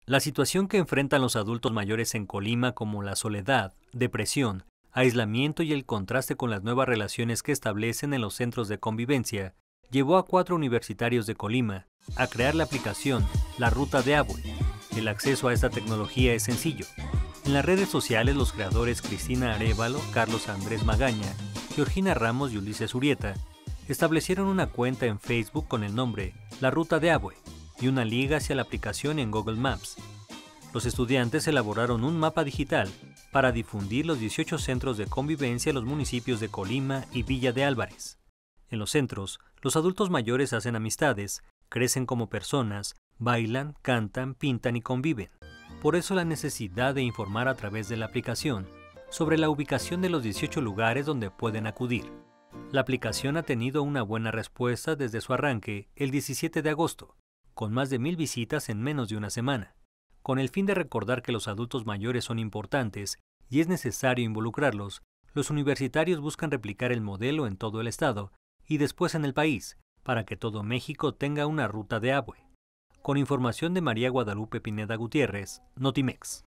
La situación que enfrentan los adultos mayores en Colima, como la soledad, depresión, aislamiento y el contraste con las nuevas relaciones que establecen en los centros de convivencia, llevó a 4 universitarios de Colima a crear la aplicación La Ruta de Abue. El acceso a esta tecnología es sencillo. En las redes sociales, los creadores Cristina Arévalo, Carlos Andrés Magaña, Georgina Ramos y Ulises Urieta establecieron una cuenta en Facebook con el nombre La Ruta de Abue y una liga hacia la aplicación en Google Maps. Los estudiantes elaboraron un mapa digital para difundir los 18 centros de convivencia en los municipios de Colima y Villa de Álvarez. En los centros, los adultos mayores hacen amistades, crecen como personas, bailan, cantan, pintan y conviven. Por eso la necesidad de informar a través de la aplicación sobre la ubicación de los 18 lugares donde pueden acudir. La aplicación ha tenido una buena respuesta desde su arranque el 17 de agosto, con más de 1000 visitas en menos de una semana. Con el fin de recordar que los adultos mayores son importantes y es necesario involucrarlos, los universitarios buscan replicar el modelo en todo el estado y después en el país, para que todo México tenga una ruta de Abue. Con información de María Guadalupe Pineda Gutiérrez, Notimex.